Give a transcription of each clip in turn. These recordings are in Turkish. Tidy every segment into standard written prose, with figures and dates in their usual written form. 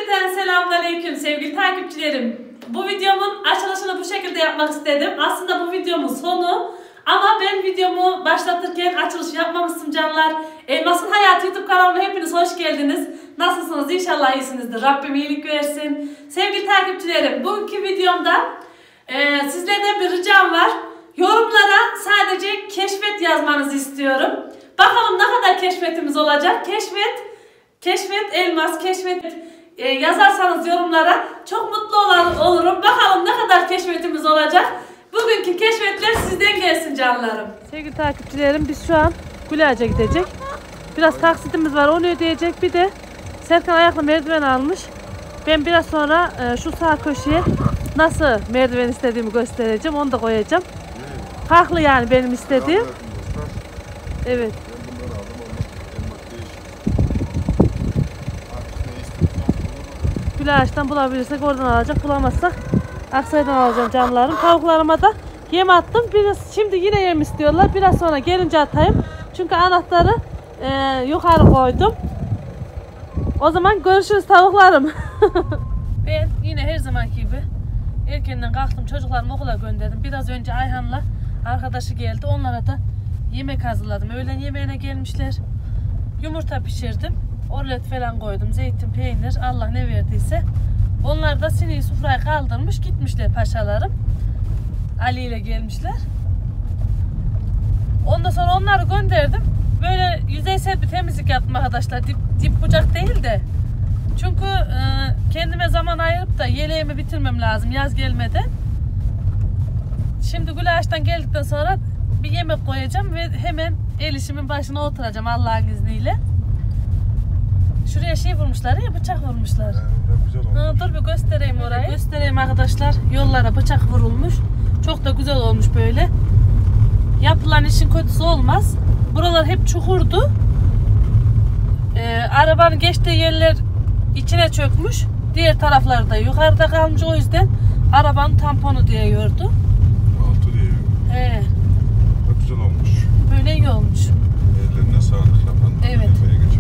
Cümleten selamünaleyküm sevgili takipçilerim. Bu videomun açılışını bu şekilde yapmak istedim. Aslında bu videomun sonu ama ben videomu başlatırken açılış yapmamıştım canlar. Elmas'ın Hayatı YouTube kanalıma hepiniz hoş geldiniz. Nasılsınız? İnşallah iyisinizdir. Rabbim iyilik versin. Sevgili takipçilerim, bugünkü videomda sizlerden bir ricam var. Yorumlara sadece keşfet yazmanızı istiyorum. Bakalım ne kadar keşfetimiz olacak. Keşfet Elmas, keşfet yazarsanız yorumlara çok mutlu olurum. Bakalım ne kadar keşfetimiz olacak. Bugünkü keşfetler sizden gelsin canlarım. Sevgili takipçilerim, biz şu an Gülağaç'a gidecek. Biraz taksitimiz var, onu ödeyecek. Bir de Serkan ayaklı merdiven almış. Ben biraz sonra şu sağ köşeye nasıl merdiven istediğimi göstereceğim. Onu da koyacağım. Farklı yani benim istediğim. Evet. Gülağaç'tan bulabilirsek oradan alacak. Bulamazsak Aksay'dan alacağım canlarım. Tavuklarıma da yem attım. Şimdi yine yem istiyorlar. Biraz sonra gelince atayım. Çünkü anahtarı yukarı koydum. O zaman görüşürüz tavuklarım. Ben yine her zamanki gibi erkenden kalktım. Çocuklarımı okula gönderdim. Biraz önce Ayhan'la arkadaşı geldi. Onlara da yemek hazırladım. Öğlen yemeğine gelmişler. Yumurta pişirdim. Orlet falan koydum. Zeytin, peynir. Allah ne verdiyse. Onlar da sineği sofraya kaldırmış. Gitmişler paşalarım. Ali ile gelmişler. Ondan sonra onları gönderdim. Böyle yüzeysel bir temizlik yaptım arkadaşlar. Dip bucak değil de. Çünkü kendime zaman ayırıp da yeleğimi bitirmem lazım yaz gelmeden. Şimdi Gülağaç'tan geldikten sonra bir yemek koyacağım ve hemen el işimin başına oturacağım Allah'ın izniyle. Şuraya şey vurmuşlar ya, bıçak vurmuşlar. Dur bir göstereyim orayı. Göstereyim arkadaşlar. Yollara bıçak vurulmuş. Çok da güzel olmuş böyle. Yapılan işin kötüsü olmaz. Buralar hep çukurdu. Arabanın geçtiği yerler içine çökmüş. Diğer taraflarda yukarıda kalmış. O yüzden arabanın tamponu diyordu. Altı diye. He. Çok güzel olmuş. Böyle iyi olmuş. Ellerine sağlık yapan. Evet.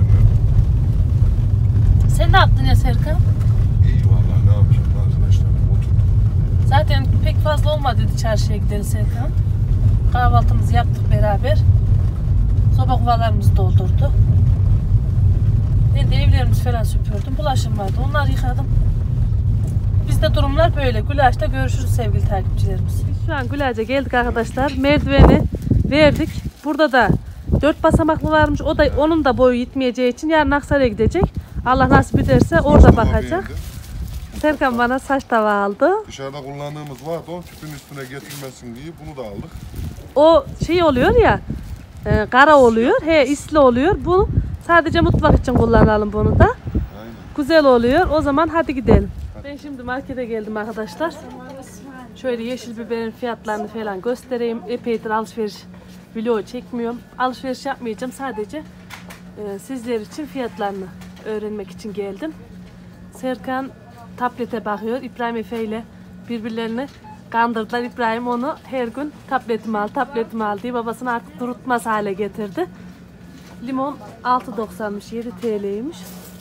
Sen ne yaptın ya Serkan? İyi vallahi, ne yapacağım arkadaşlar, oturdum. Zaten pek fazla olmadı dedi çarşıya gidelim Serkan. Kahvaltımızı yaptık beraber. Soba kovalarımızı doldurdu. Ben de evlerimizi falan süpürdüm. Bulaşım vardı. Onları yıkadım. Bizde durumlar böyle. Gülağaç'ta görüşürüz sevgili takipçilerimiz. Biz şu an Gülağaç'a geldik arkadaşlar. Merdiveni verdik. Burada da 4 basamaklı varmış. O da onun da boyu yetmeyeceği için yarın Aksaray'a gidecek. Allah nasip ederse orada bakacak. Serkan bana saç tava aldı. Dışarıda kullandığımız vardı, o tüpün üstüne getirmesin diye bunu da aldık. O şey oluyor ya, kara oluyor, isli oluyor. Bu sadece mutfak için kullanalım bunu da. Aynen. Güzel oluyor. O zaman hadi gidelim. Ben şimdi markete geldim arkadaşlar. Şöyle yeşil biberin fiyatlarını falan göstereyim. Epeydir alışveriş vlogu çekmiyorum. Alışveriş yapmayacağım. Sadece sizler için fiyatlarını öğrenmek için geldim. Serkan tablete bakıyor. İbrahim Efe ile birbirlerini kandırdılar. İbrahim onu her gün tabletimi al diye babasını artık durutmaz hale getirdi. Limon 6.90'mış, 7 TL'ymiş.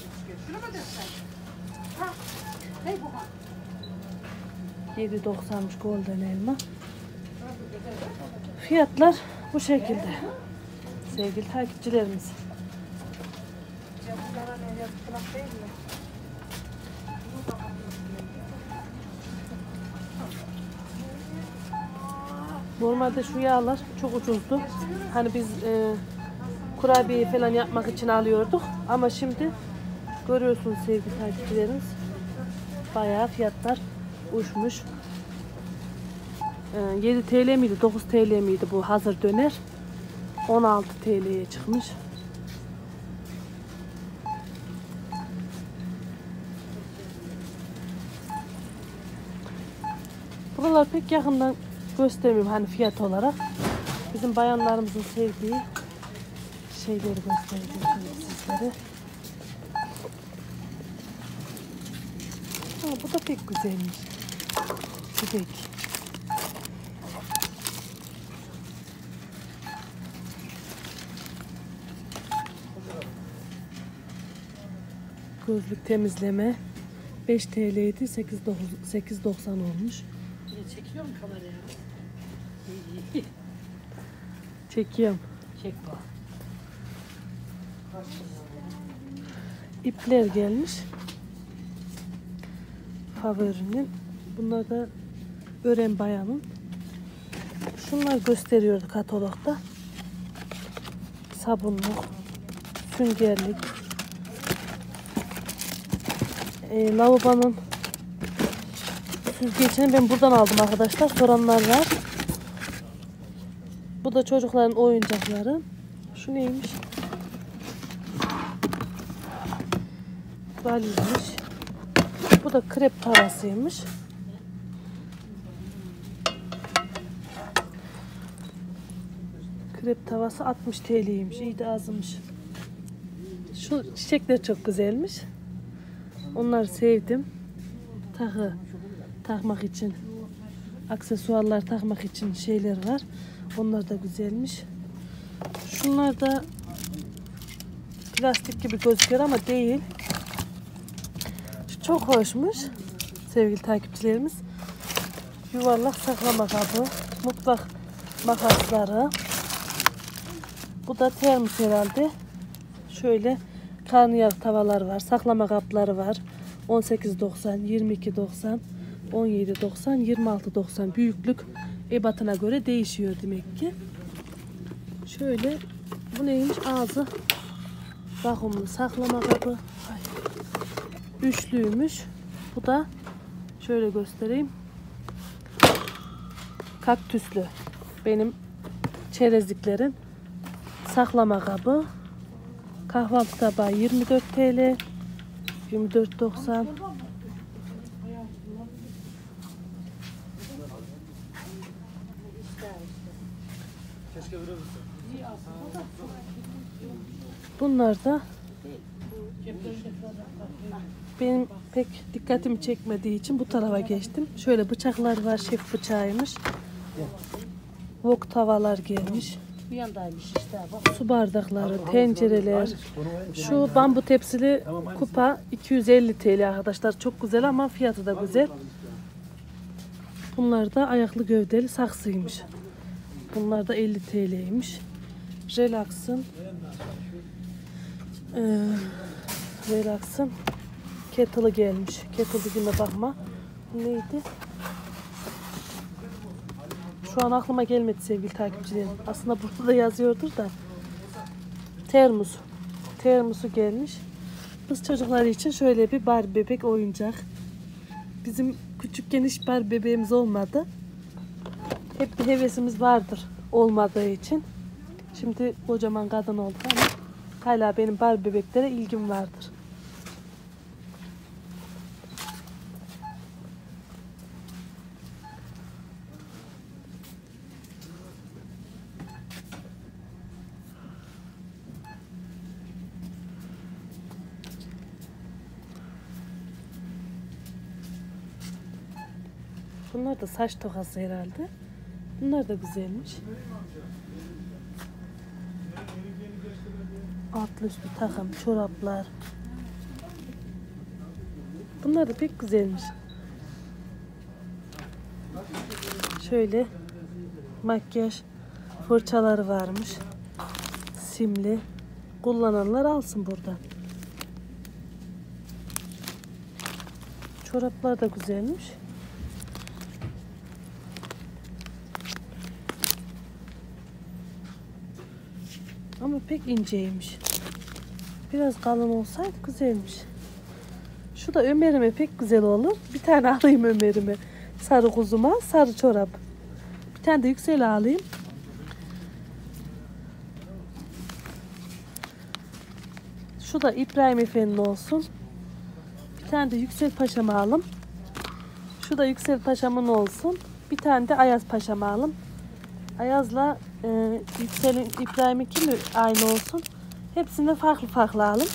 $7.90'mış golden elma. Fiyatlar bu şekilde. Sevgili takipçilerimiz. Normalde şu yağlar çok ucuzdu. Hani biz kurabiye falan yapmak için alıyorduk. Ama şimdi görüyorsunuz sevgili takipçilerimiz. Bayağı fiyatlar uçmuş. 7 TL miydi? 9 TL miydi bu hazır döner? 16 TL'ye çıkmış. Buralar pek yakından göstermiyorum hani fiyat olarak. Bizim bayanlarımızın sevdiği şeyleri göstereceğim sizlere. Bu da pek güzelmiş. Bebek. Gözlük temizleme. 5 TL'ydi. 8.90 olmuş. Çekiyor mu kameraya? Çekiyorum. Çek bak. İpler gelmiş. Favorinin. Bunlar da Ören Bayan'ın. Şunlar gösteriyordu katalogda. Sabunluk, süngerlik. Lavabonun süzgecini ben buradan aldım arkadaşlar. Soranlar var. Bu da çocukların oyuncakları. Şu neymiş? Valizmiş. Bu da krep tavasıymış. Krep tavası 60 TL'ymiş. İyi de azmış. Şu çiçekler çok güzelmiş. Onları sevdim. Takı takmak için, aksesuarlar takmak için şeyler var. Onlar da güzelmiş. Şunlar da plastik gibi gözüküyor ama değil. Şu çok hoşmuş sevgili takipçilerimiz. Yuvarlak saklama kabı, mutfak makasları. Bu da termos herhalde. Şöyle karnıyarık tavalar var, saklama kapları var. 18.90, 22.90, 17.90, 26.90 büyüklük ebatına göre değişiyor demek ki. Şöyle bu neymiş? Ağzı vakumlu saklama kabı. Ay. Üçlüymüş. Bu da şöyle göstereyim. Kaktüslü. Benim çerezliklerin saklama kabı. Kahvaltı tabağı 24 TL. 24.90. Bunlar da benim pek dikkatimi çekmediği için bu tarafa geçtim. Şöyle bıçaklar var, şef bıçağıymış. Wok tavalar gelmiş. Bir yandaymış işte bak. Su bardakları, tencereler. Şu bambu tepsili kupa 250 TL arkadaşlar. Çok güzel ama fiyatı da güzel. Bunlar da ayaklı gövdeli saksıymış. Bunlar da 50 TL'ymiş. Relax'ın kettle'ı gelmiş. Kettle dediğime bakma. Neydi? Şu an aklıma gelmedi sevgili takipçilerim. Aslında burada da yazıyordur da. Termosu gelmiş. Kız çocukları için şöyle bir Barbie bebek oyuncak. Bizim küçükken hiç Barbie bebeğimiz olmadı. Hep bir hevesimiz vardır olmadığı için. Şimdi kocaman kadın olduk ama hala benim Barbie bebeklere ilgim vardır. Bunlar da saç tokası herhalde. Bunlar da güzelmiş. Altlı üstü takım, çoraplar. Bunlar da pek güzelmiş. Şöyle makyaj fırçaları varmış. Simli. Kullananlar alsın burada. Çoraplar da güzelmiş. Ama pek inceymiş. Biraz kalın olsaydı güzelmiş. Şu da Ömer'ime pek güzel olur. Bir tane alayım Ömer'ime. Sarı kuzuma, sarı çorap. Bir tane de Yüksel alayım. Şu da İbrahim Efendi olsun. Bir tane de Yüksel Paşa'mı alayım. Şu da Yüksel Paşa'mın olsun. Bir tane de Ayaz Paşa'mı alayım. Ayaz'la Yüksel'in İbrahim'inki mi aynı olsun. Hepsini farklı farklı alayım.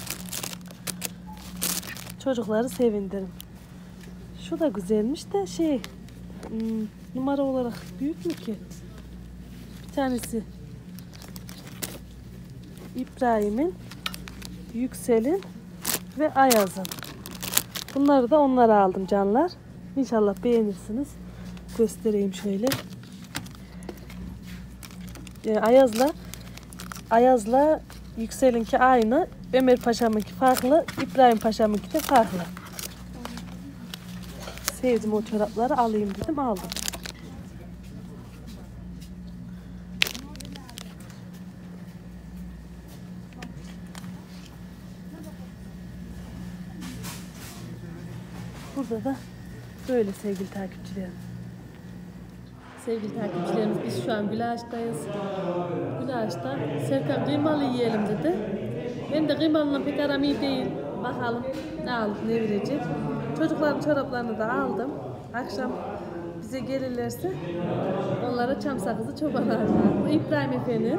Çocukları sevindirim. Şu da güzelmiş de numara olarak büyük mü ki? Bir tanesi İbrahim'in, Yüksel'in ve Ayaz'ın. Bunları da onlara aldım canlar. İnşallah beğenirsiniz. Göstereyim şöyle. Ayaz'la Yüksel'inki aynı. Ömer Paşa'mınki farklı. İbrahim Paşa'mınki de farklı. Sevdim o çorapları, alayım dedim, aldım. Burada da böyle sevgili takipçilerim. Sevgili takipçilerimiz, biz şu an Gülaş'tayız. Gülaş'ta Serkan kıymalı yiyelim dedi. Ben de kıymalıyla pek aram iyi değil. Bakalım ne aldık, ne verecek. Çocukların çoraplarını da aldım. Akşam bize gelirlerse onlara çam sakızı çobanlar var. Bu İbrahim Efe'nin,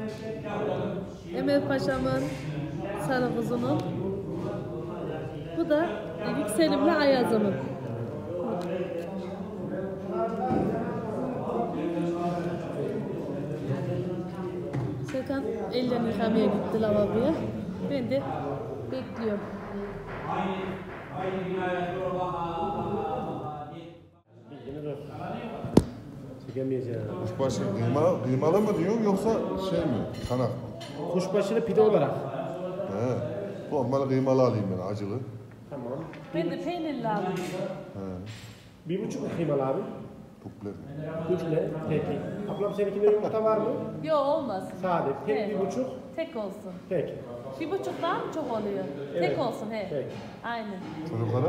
Emel Paşa'mın, Sarı Kuzu'nun. Bu da Yükselim'le Ayaz'ımın. Serkan ellerini yıkamaya gitti lavaboya. Ben de bekliyorum. Çekemeyeceğim. Kuşbaşı kıymalı mı diyorsun yoksa şey mi? Kanak mı? Kuşbaşılı pide olarak. He. Normal kıymalı alayım ben, acılı. Tamam. Ben de peynirli aldım. He. 1,5 kıymalı abi. Tupler. 3'le. Peki. Ablam seninkinde yumurta var mı? Yok, olmaz. Sade. Tek Evet. 1,5. Tek olsun. Peki. 1,5 daha mı çok oluyor? Evet. Tek olsun he. Peki. Aynen. Çocuklara?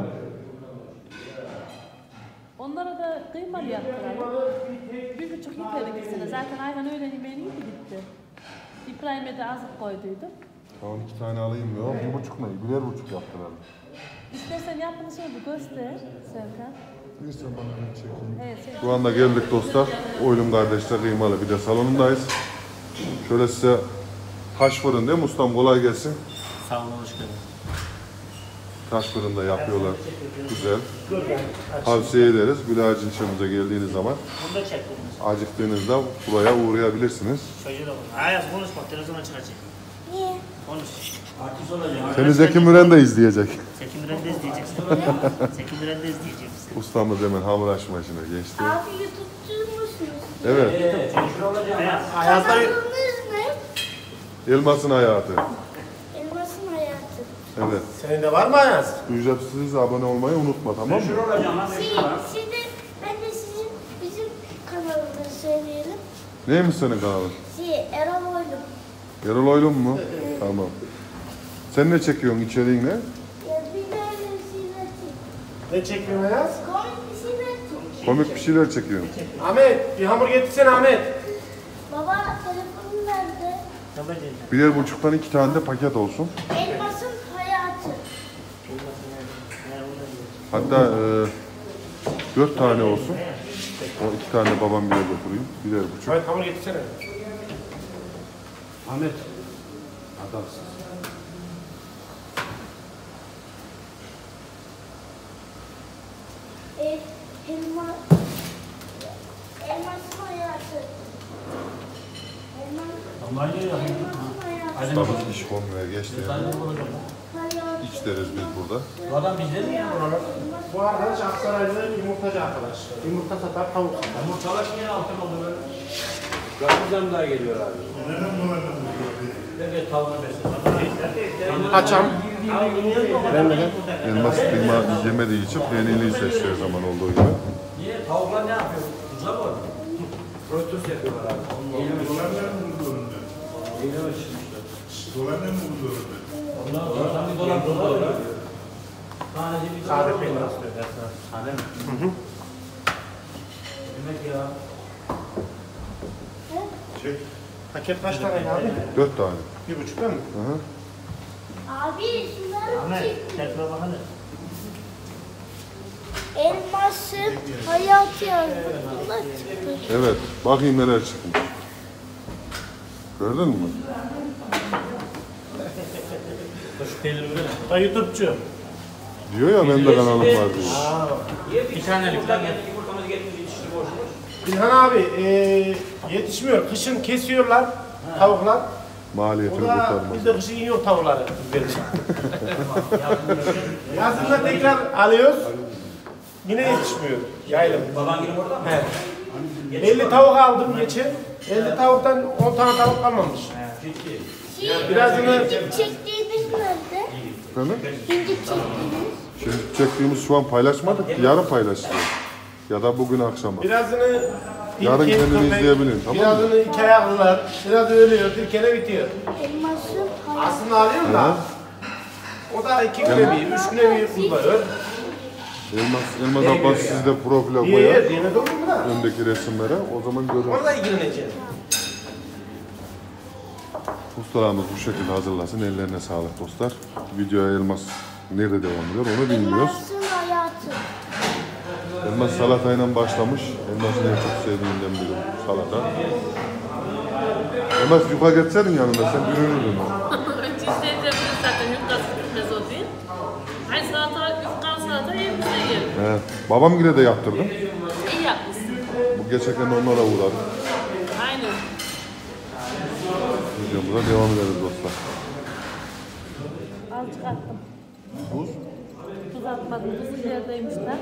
Onlara da kıymalı yaptıralım. 1,5 yeter ikisine. Zaten Ayhan öğlen yemeğini yedi gitti. İbrahim'e de azık koyduydum. Tamam, 2 tane alayım ya. 1,5 ne? 1,5 yaptılar. İstersen yaptığını şöyle bir göster Serkan. Bir sen bana ben çekeyim. Evet, sen... Şu anda geldik dostlar. Oylum kardeşler kıymalı bir de salonundayız. Şöyle size taş fırın değil mi ustam? Kolay gelsin. Sağ olun, hoş geldiniz. Taş fırında yapıyorlar. Güzel. Tavsiye ederiz. Gülağaç ilçemize geldiğiniz zaman Bunu da çektiniz. acıktığınızda buraya uğrayabilirsiniz. Çocuğu da var. Ayaz konuşma, televizyona çıkacak. Niye? Konuş. Artist olacak. Seni Zeki Müren de izleyecek. Zeki Müren de izleyeceksin. Zeki Müren de izleyeceksin. Ustamız hemen hamur açma işine geçti. Abi YouTube'cu musunuz? Evet. Ayaz'da Kanalınız ne? Elmas'ın hayatı. Elmas'ın hayatı. Evet. Senin de var mı Ayaz? Ücretsiz abone olmayı unutma, tamam mı? Şimdi ben de bizim kanalımızı söyleyelim. Neymiş senin kanalın? Erol Oylum. Erol Oylum mu? Tamam. Sen ne çekiyorsun, içeriğin ne? Ya bir de öyle bir şeyler çek. Ne çekiyorsun Ayaz? Komik bir şeyler çek. Komik bir şeyler çekiyorsun. Ahmet, bir hamur getirsene Ahmet. Baba telefonum nerede? Birer buçuktan 2 tane de paket olsun. Elmas'ın hayatı. Hatta 4 tane olsun. O 2 tane babam birer götüreyim. Birer buçuk. Ahmet hamur getirsene. Ahmet. Adamsın. Elmas'ın hayatı. Elmas'ın Ustamız iş konmaya geçti. hayatı. İç deriz biz burada. Bu adam bizde mi ya buralar? Bu arkadaş Aksaray'da yumurtacı arkadaş. Yumurta satar, tavuk satar. Yumurtalar niye altın oldu böyle? Gazizem daha geliyor abi. Evet, tavuğunu besledim. Açam. Ben de. Elmas kıyma yemediği için peynirliyi seçti her zaman olduğu gibi. Niye? Tavuklar ne yapıyor? Ucuna mı? Rötüs yapıyorlar abi. Eyleme çıkmışlar. Ondan sonra tam bir dolar dolar. Sadece bir dolar. Sade peynir asılıyor dersen. Sade mi? Hı hı. Demek ya. Paket kaç tane abi? 4 tane. 1,5 değil mi? Hı hı. Abi şunları Ahmet, çek. tekrar bakalım. Elmas'ın hayatı yazdı. Bunlar çıktı. Evet. Bakayım neler çıkmış. Gördün mü? Şu peyniri verin. Da YouTube'cu. Diyor ya benim de kanalım var diyor. Bir tanelik lan. Yumurtamızı getirmiş, yetişti boşmuş. İlhan abi yetişmiyor. Kışın kesiyorlar tavuklar. O Maliyetini da kurtarmaz. biz de kışın yiyor tavukları. Yazında tekrar alıyoruz. Yine yetişmiyor. Yaylım. Baban gelip orada mı? He. 50 tavuk aldım geçen. 50 tavuktan 10 tane tavuk kalmamış. Birazını Çektiğimiz nerede? Efendim? Hindi çektiğimiz. Şimdi çektiğimiz şu an paylaşmadık ki yarın paylaşacağız. Ya da bugün akşama. birazını Yarın ilk kendini köpek, izleyebilin, tamam mı? Birazını 2 ayaklılar. Biraz ölüyor. Bir kere bitiyor. Elmasın hayatı. Aslında alıyorum da. O da 2 güne bir, 3 güne bir kullanıyor. Elmas Abbas siz de profile İyi, koyar. yine doğru mu da? Öndeki resimlere. O zaman görürüz. Ona da ilgileneceğim. Ustalarımız bu şekilde hazırlasın. Ellerine sağlık dostlar. Videoya Elmas nerede devam ediyor onu bilmiyoruz. Elmasın hayatı. Elmas salatayla başlamış. Elmas'ın en çok sevdiğinden biri salata. Elmas yuka geçseydin yanında sen ürünürdün o. Önce isteyeceğim zaten yufkası gitmez o değil. Ay salata, yufkan salata evimizde yiyelim. Evet. Babam yine de yaptırdım. İyi yapmışsın. Bu geçerken onlara uğradık. Aynen. Videomuza devam ederiz dostlar. Azıcık attım. Buz. Tuz atmadım. Tuzsuz yerdeymişler.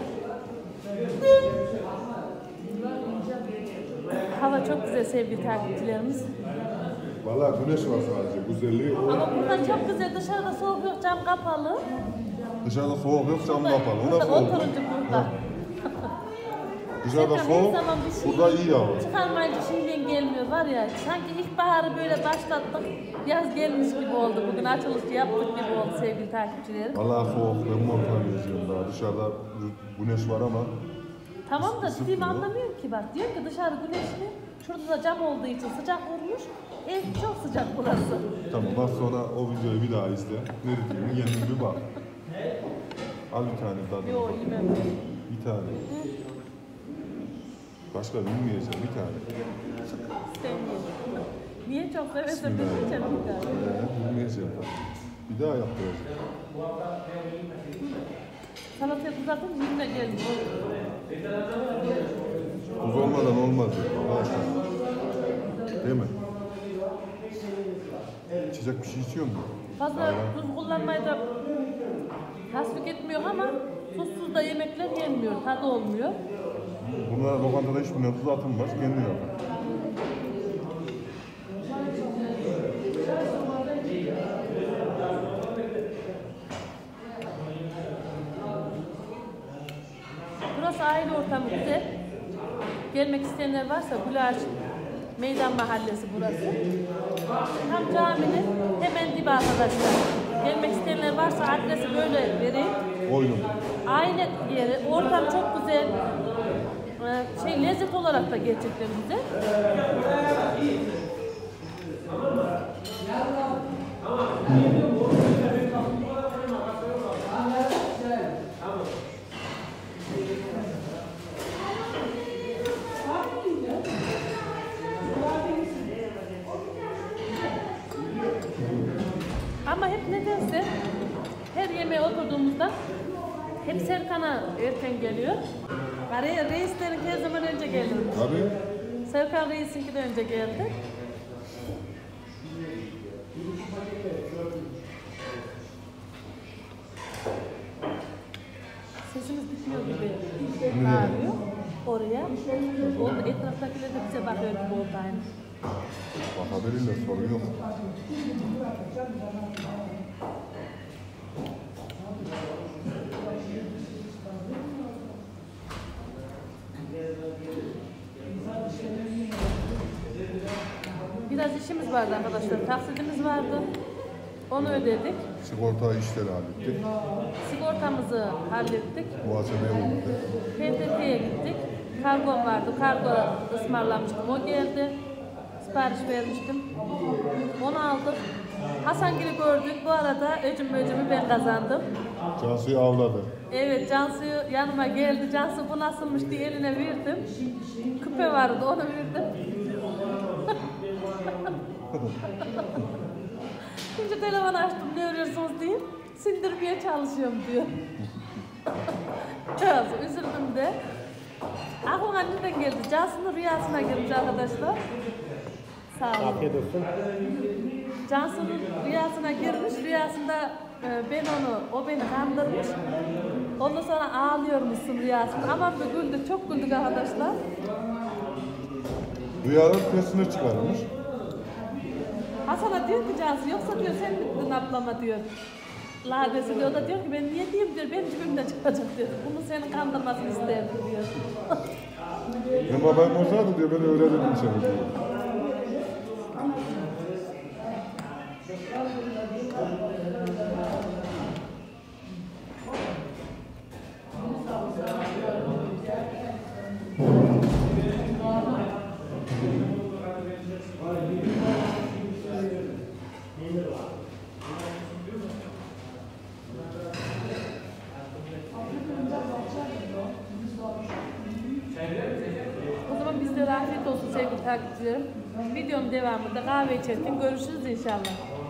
Hava çok güzel sevgili takipçilerimiz. Vallahi güneş var sadece. Güzelliği o. Ama burada çok güzel. Dışarıda soğuk yok. Cam kapalı. Dışarıda soğuk yok, cam kapalı. O Burada nasıl oldu? oturunca burada. Dışarıda Zaten soğuk, her zaman bir şey burada iyi hava. çıkarmayınca şimdiden gelmiyor var ya. Sanki ilkbaharı böyle başlattık. Yaz gelmiş gibi oldu. Bugün açılışı yaptık gibi oldu sevgili takipçilerim. Vallahi soğuk, ben montan geziyorum daha. Dışarıda güneş var ama Tamam da Isıtmıyor. dediğimi anlamıyorum ki bak. Diyor ki dışarı güneşli. Şurada da cam olduğu için sıcak vurmuş. Ev çok sıcak burası. tamam az sonra o videoyu bir daha izle. Ne dediğimi kendin bir bak. Al bir tane tadına Yok bak. yemem. Bir tane. Başka bilmeyeceğim bir tane. Sevmiyorum. Niye çok seversen ben içerim bir daha. Bilmeyeceğim tabii. Bir daha yaptıracağım. Salataya tuz atın yine geldi. Tuz olmadan olmaz ya. Arkadaşlar. Değil mi? İçecek bir şey içiyor musun? Fazla tuz kullanmayı da tasvip etmiyor ama tuzsuz da yemekler yenmiyor. Tadı olmuyor. Bunlara lokantada hiçbirine tuz atılmaz. Kendi yapar. Burası aile ortamı güzel. Gelmek isteyenler varsa Gülaç Meydan Mahallesi burası. Tam caminin hemen dibi arkadaşlar. Gelmek isteyenler varsa adresi böyle vereyim. Oylum. Aile yeri, ortam çok güzel. Lezzet olarak da gerçekten güzel. Ama hep nedense her yemeğe oturduğumuzda hep Serkan'a erken geliyor. Reislerin her zaman önce geliyor. Tabii. Serkan Reis'inki de önce geldi. Sesimiz bitmiyor gibi bağırıyor oraya. Orada etraftakiler de bize bakıyor gibi oldu aynı. Bakabilirler, sorun yok. Biraz işimiz vardı arkadaşlar. Taksidimiz vardı. Onu ödedik. Sigorta işleri hallettik. Sigortamızı hallettik. Muhasebeye uğradık. PTT'ye gittik. Kargom vardı. Kargo ısmarlamıştım. O geldi. Sipariş vermiştim. Onu aldık. Hasangil'i gördük. Bu arada öcümü ben kazandım. Cansu'yu avladı. Evet, Cansu'yu yanıma geldi. Cansu bu nasılmış diye eline verdim. Küpe vardı, onu verdim. Şimdi telefon açtım, ne örüyorsunuz diyeyim. Sindirmeye çalışıyorum diyor. Cansu üzüldüm de. Aklıma nereden geldi? Cansu'nun rüyasına girmiş arkadaşlar. Sağ olun. Afiyet olsun. Cansu'nun rüyasına girmiş. Rüyasında O beni kandırmış. Ondan sonra ağlıyormuşsun rüyasında. Aman da güldük, çok güldük arkadaşlar. Rüyalar tersine çıkarmış. Hasan'a diyor ki Cansu, yoksa diyor sen bittin ablama diyor. Ladesi diyor, o da diyor ki ben niye diyeyim diyor, benim cebimden çıkacak diyor. Bunu senin kandırmasını isterdim diyor. Benim haberim olsaydı diyor, beni öyle dedim seni diyor. O zaman bizde afiyet olsun sevgili takipçilerim. Videonun devamında kahve içerken görüşürüz inşallah.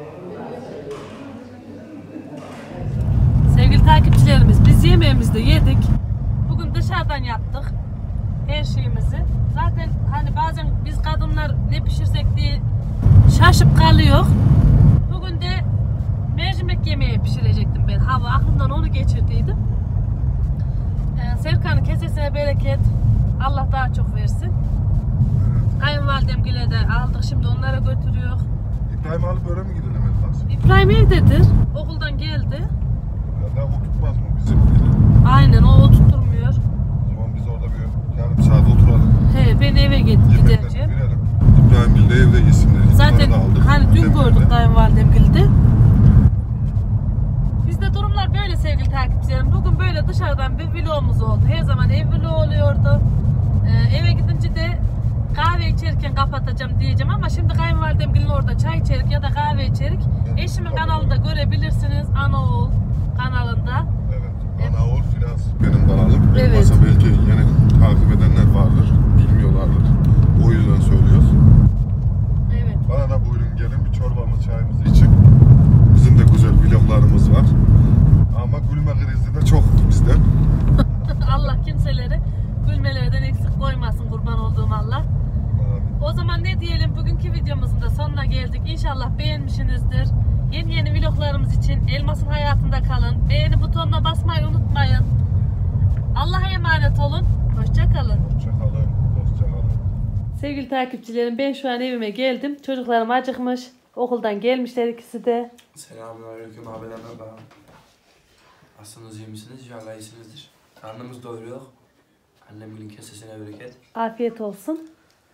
Sevgili takipçilerimiz, biz yemeğimizi de yedik. Bugün dışarıdan yaptık her şeyimizi. Zaten hani bazen biz kadınlar ne pişirsek diye şaşıp kalıyor. Bugün de mercimek yemeği pişirecektim ben. Hava aklımdan onu geçirdiydim. Serkan'ın kesesine bereket. Allah daha çok versin. Kayınvalidemgile de aldık, şimdi onlara götürüyor. İbrahim alıp öyle mi gidiyor Mehmet? İbrahim evdedir. Okuldan geldi. Ya da o tutmaz mı bizim gibi? Aynen, o oturtmuyor. O zaman biz orada bir yarım saat oturalım. He, ben eve gideceğim. Yemeklerini verelim. İbrahim de evde yesinler. Zaten Aldık. hani dün Demir gördük de. kayınvalidemgilde. Bizde durumlar böyle sevgili takipçilerim. Bugün böyle dışarıdan bir vlogumuz oldu. Her zaman ev vlogu oluyordu. Eve gidince de kahve içerken kapatacağım diyeceğim ama şimdi kayınvalidemgilin orada çay içerik ya da kahve içerik. Eşimin kanalında görebilirsiniz. Anaoğul kanalında. Evet. Anaoğul Finans benim kanalım. Evet. Masa belki yeni takip edenler vardır. Bilmiyorlardır. O yüzden söylüyoruz. Evet. Bana da buyurun gelin bir çorbamız çayımızı için. Bizim de güzel vloglarımız var. Ama gülme krizi de çoktu bizde. Allah kimseleri gülmelerden eksik koymasın, kurban olduğum Allah. O zaman ne diyelim, bugünkü videomuzun da sonuna geldik. İnşallah beğenmişsinizdir. Yeni vloglarımız için Elmas'ın hayatında kalın. Beğeni butonuna basmayı unutmayın. Allah'a emanet olun. Hoşça kalın. Hoşçakalın. Hoşçakalın. Sevgili takipçilerim, ben şu an evime geldim. Çocuklarım acıkmış. Okuldan gelmişler ikisi de. Selamünaleyküm abiler merhaba. Nasılsınız, iyi misiniz? İnşallah iyisinizdir. Karnımız doyuruyor. Annemin kesesine bereket. Afiyet olsun.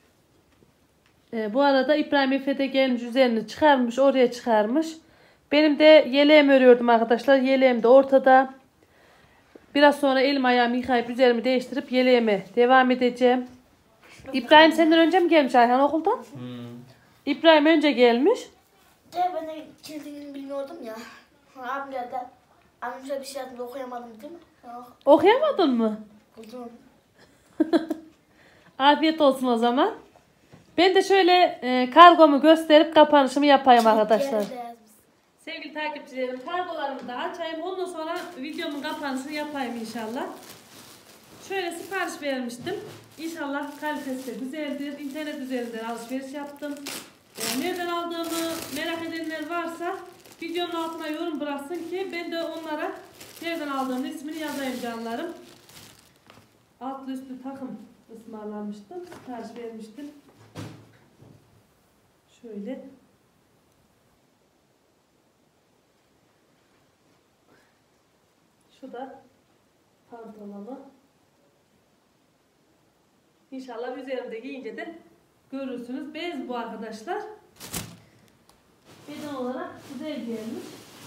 Bu arada İbrahim Efe de gelmiş, üzerini çıkarmış, oraya çıkarmış. Benim de yeleğimi örüyordum arkadaşlar. Yeleğim de ortada. Biraz sonra elim ayağımı yıkayıp üzerimi değiştirip yeleğime devam edeceğim. İbrahim senden önce mi gelmiş Ayhan okuldan? İbrahim önce gelmiş. Ben de çizdiğini bilmiyordum ya. Abiler de annem şöyle bir şey yazdı, okuyamadım değil mi? Yok, Okuyamadın mı? buldum. Afiyet olsun o zaman. Ben de şöyle kargomu gösterip kapanışımı yapayım arkadaşlar. Yerde yazmış. Sevgili takipçilerim, kargolarımı da açayım. Ondan sonra videomun kapanışını yapayım inşallah. Şöyle sipariş vermiştim. İnşallah kalitesi de güzeldir. İnternet üzerinden alışveriş yaptım. Nereden aldığımı merak edenler varsa videonun altına yorum bıraksın ki ben de onlara nereden aldığımın ismini yazayım canlarım. Altlı üstü takım ısmarlanmıştım. Sipariş vermiştim. Şöyle. Şu da pantolonu. İnşallah üzerimde giyince de görürsünüz. Bez bu arkadaşlar. Beden olarak güzel gelmiş.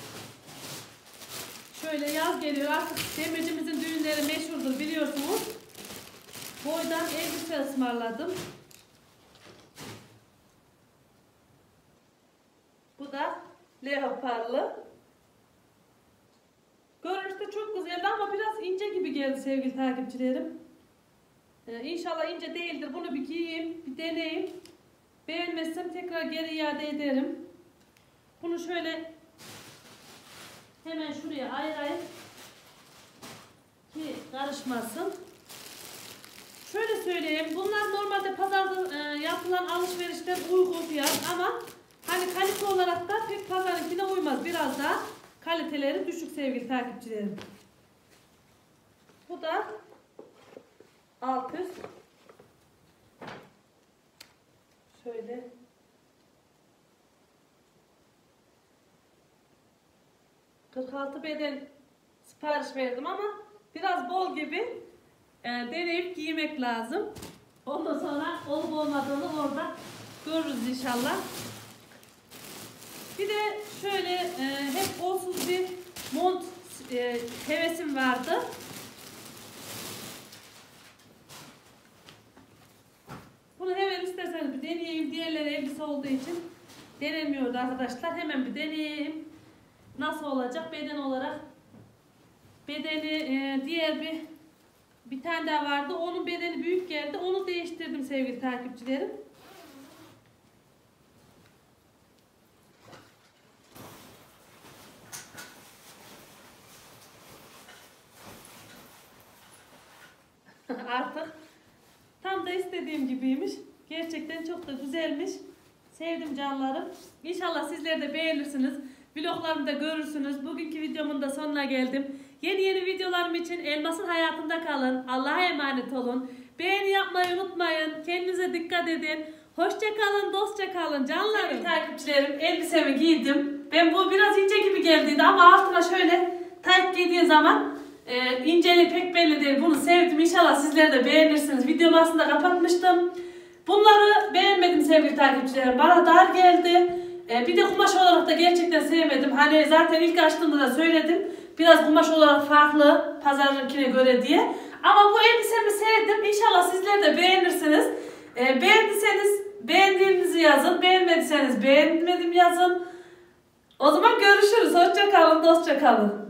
Şöyle yaz geliyor. Artık demircimizin düğünleri meşhurdur biliyorsunuz. Boydan elbise ısmarladım. Bu da leoparlı. Görünüşte çok güzeldi ama biraz ince gibi geldi sevgili takipçilerim. İnşallah ince değildir. Bunu bir giyeyim, bir deneyeyim. Beğenmezsem tekrar geri iade ederim. Bunu şöyle hemen şuraya ayırayım ki karışmasın. Şöyle söyleyeyim. Bunlar normalde pazarda yapılan alışverişten uygun fiyat ama hani kalite olarak da pek pazarınkine uymaz. Biraz daha kaliteleri düşük sevgili takipçilerim. Bu da alt üst. Şöyle. ...46 beden sipariş verdim ama biraz bol gibi deneyip giymek lazım. Ondan sonra olup olmadığını orada görürüz inşallah. Bir de şöyle hep kolsuz bir mont hevesim vardı. Bunu hemen isterseniz bir deneyeyim. Diğerleri elbise olduğu için denemiyordu arkadaşlar. Hemen bir deneyeyim. Nasıl olacak beden olarak? Bedeni diğer bir tane daha vardı. Onun bedeni büyük geldi. Onu değiştirdim sevgili takipçilerim. Artık tam da istediğim gibiymiş. Gerçekten çok da güzelmiş. Sevdim canlarım. İnşallah sizler de beğenirsiniz. Vloglarımı da görürsünüz. Bugünkü videomun da sonuna geldim. Yeni videolarım için Elmas'ın hayatında kalın. Allah'a emanet olun. Beğeni yapmayı unutmayın. Kendinize dikkat edin. Hoşça kalın, dostça kalın canlarım. Sevgili takipçilerim, elbisemi giydim. Ben bu biraz ince gibi geldiydi ama altına şöyle tayt giydiği zaman inceliği pek belli değil. Bunu sevdim. İnşallah sizler de beğenirsiniz. Videomu aslında kapatmıştım. Bunları beğenmedim sevgili takipçilerim. Bana dar geldi. Bir de kumaş olarak da gerçekten sevmedim. Hani zaten ilk açtığımda da söyledim. Biraz kumaş olarak farklı pazarınkine göre diye. Ama bu elbisemi sevdim. İnşallah sizler de beğenirsiniz. Beğendiyseniz beğendiğinizi yazın. Beğenmediyseniz beğenmedim yazın. O zaman görüşürüz. Hoşça kalın, dostça kalın.